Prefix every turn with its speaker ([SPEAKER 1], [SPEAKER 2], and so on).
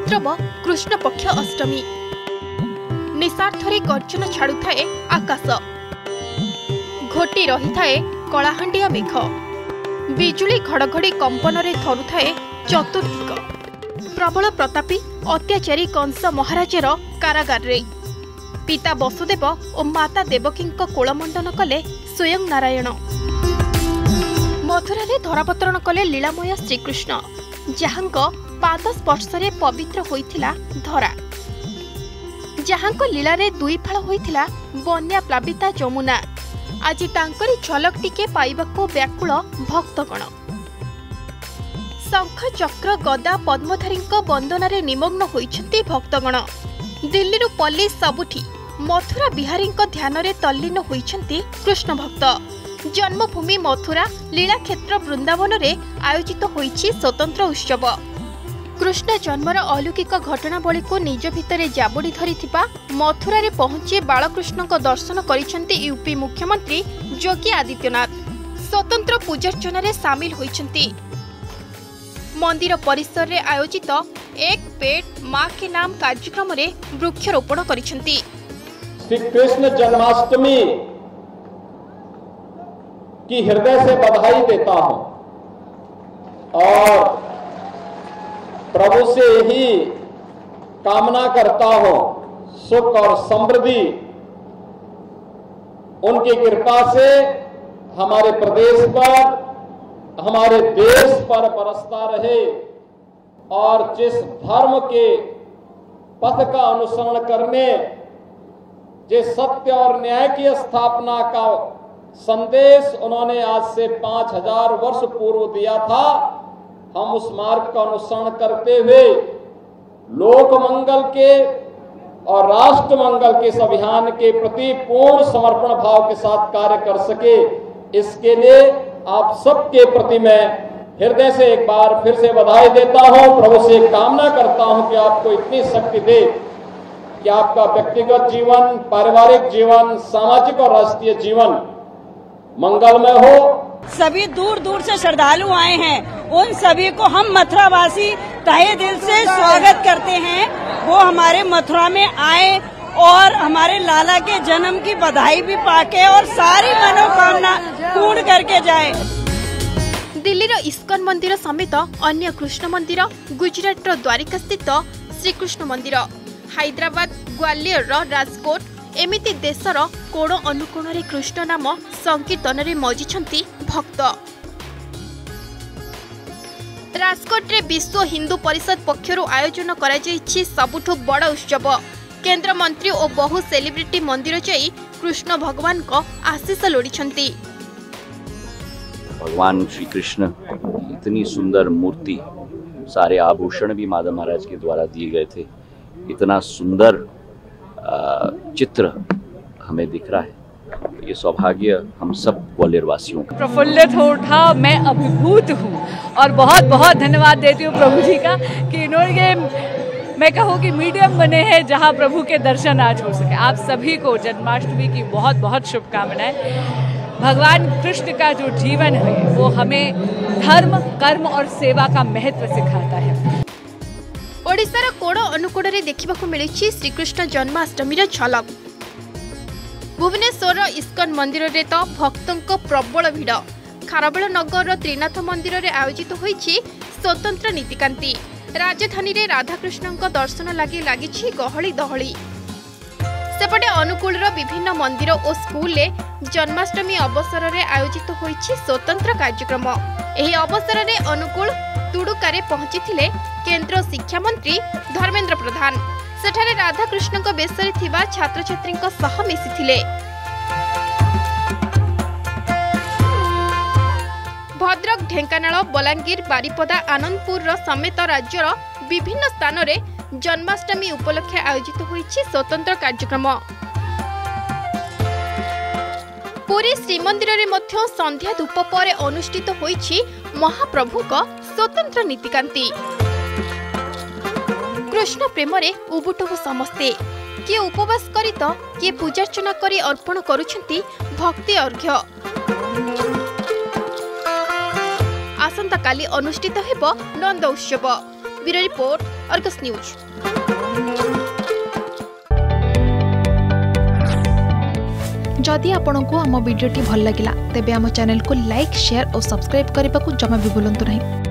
[SPEAKER 1] उपद्रव कृष्ण पक्ष अष्टमी निशार्थरे गर्जन छाड़ू थाए आकाश घोटी रही थाए कलाहांडिया मेघ बिजुली घड़घड़ी कंपन थरु थाए चतुर्दिग प्रबल प्रतापी अत्याचारी कंस महाराजर कारागार रे पिता वसुदेव और माता देवकी कोलमंडन कले स्वयं नारायण मथुरा रे धरावतरण कले लीलामय श्रीकृष्ण जहांक पाद स्पर्शरे पवित्र होइथिला धरा जहांक लीला रे दुई फाल होइथिला बन्या प्लाविता जमुना आज तांकरी झलक टिके पाइबाको व्याकुल भक्तगण शंख चक्र गदा पद्मधारी वंदनारे निमग्न होइछन्ति भक्तगण दिल्ली पल्ली सबुठी मथुरा बिहारी ध्यान रे तल्लीन होइछन्ति कृष्ण भक्त जन्मभूमि मथुरा लीला क्षेत्र वृंदावन रे आयोजित होइछि स्वतंत्र उत्सव कृष्ण जन्मर अलौकिक घटनावली को निज भितरे जाबुड़ी धरिथिबा मथुरा रे पहुंची बालकृष्ण को दर्शन करिसेंति यूपी मुख्यमंत्री योगी आदित्यनाथ स्वतंत्र पूजार्चना रे शामिल होइछन्ति मंदिर परिसर रे आयोजित एक पेड़ मां के नाम कार्यक्रम रे वृक्षरोपण करिसेंति
[SPEAKER 2] श्री कृष्ण जन्माष्टमी की हृदय से बधाई देता हूं और प्रभु से ही कामना करता हूं सुख और समृद्धि उनकी कृपा से हमारे प्रदेश पर हमारे देश पर बरसता रहे और जिस धर्म के पथ का अनुसरण करने जिस सत्य और न्याय की स्थापना का संदेश उन्होंने आज से 5000 वर्ष पूर्व दिया था हम उस मार्ग का अनुसरण करते हुए लोक मंगल के और राष्ट्र मंगल के इस अभियान के प्रति पूर्ण समर्पण भाव के साथ कार्य कर सके इसके लिए आप सबके प्रति मैं हृदय से एक बार फिर से बधाई देता हूं प्रभु से कामना करता हूं कि आपको इतनी शक्ति दे कि आपका व्यक्तिगत जीवन पारिवारिक जीवन सामाजिक और राष्ट्रीय जीवन मंगलमय हो।
[SPEAKER 3] सभी दूर दूर से श्रद्धालु आए हैं उन सभी को हम मथुरावासी तहे दिल से स्वागत करते हैं वो हमारे मथुरा में आए और हमारे लाला के जन्म की बधाई भी पाके और सारी मनोकामना पूर्ण करके जाए।
[SPEAKER 1] दिल्लीर इस्कन मंदिर समेत अन्य कृष्ण मंदिर गुजरात द्वारिका स्थित श्रीकृष्ण मंदिर हैदराबाद ग्वालियर राजकोट एमिति देशर कोण अनुकोण रे कृष्ण नाम संकीर्तन रे मजिछन्ति भक्त राजकोट रे विश्व हिंदू परिषद पक्षरु आयोजन करा जायछि सबुठु बड़ उत्सव केंद्र मंत्री और बहु सेलिब्रिटी मंदिर जाई कृष्ण भगवान को आशीष लोड़िछन्ति।
[SPEAKER 4] भगवान श्री कृष्ण इतनी सुंदर मूर्ति सारे आभूषण भी माधव महाराज के द्वारा दिए गए थे इतना सुंदर चित्र हमें दिख रहा है ये सौभाग्य हम सब ग्वालियर वासियों का
[SPEAKER 5] प्रफुल्लित हो उठा मैं अभिभूत हूँ और बहुत बहुत धन्यवाद देती हूँ प्रभु जी का कि इन्होंने मैं कहूँ कि मीडियम बने हैं जहाँ प्रभु के दर्शन आज हो सके। आप सभी को जन्माष्टमी की बहुत बहुत शुभकामनाएं। भगवान कृष्ण का जो जीवन है वो हमें धर्म कर्म और सेवा का महत्व सिखाता है।
[SPEAKER 1] ओडिशार कोण अनुकोण रे देखिबाकू मिलिछि श्रीकृष्ण जन्माष्टमी झलक भुवनेश्वर इस्कन मंदिर रे तो भक्तों प्रबल भिड़ खारबेल नगर त्रिनाथ मंदिर रे आयोजित होइछि स्वतंत्र नीतिकांति राजधानी रे राधाकृष्ण दर्शन लगी गहली दहली सेपटे अनुकूल विभिन्न मंदिर और स्कूल जन्माष्टमी अवसर रे आयोजित होइछि स्वतंत्र कार्यक्रम एही अवसर रे अनुकूल तुडुकारे पहुंची केंद्र शिक्षा मंत्री धर्मेंद्र प्रधान सेठारे राधाकृष्ण बेशरे थिबा छात्र छात्री सह मिसिथिले भद्रक ढेंकानाल बलांगीर बारिपदा आनंदपुर समेत राज्यर विभिन्न स्थान रे जन्माष्टमी उपलक्षे आयोजित होइछि स्वतंत्र कार्यक्रम पुरी श्रीमंदिर रे मध्य संध्या धूप पर अनुष्ठित होइछि महाप्रभु को स्वतंत्र नीतिकांति कृष्ण प्रेम रे उबुटबु समस्ते किए उपवास करी तो किए पूजार्चना करी अर्पण करुछंती भक्ति अर्घ्य आसंता काली अनुष्ठित हेब नंद उत्सव ब्यूरो रिपोर्ट, अर्गस न्यूज।
[SPEAKER 6] जदि आपंक आम भिडी भल लगा तेब आम चैनल को लाइक, शेयर और सब्सक्राइब करने को जमा भी भूलु नहीं।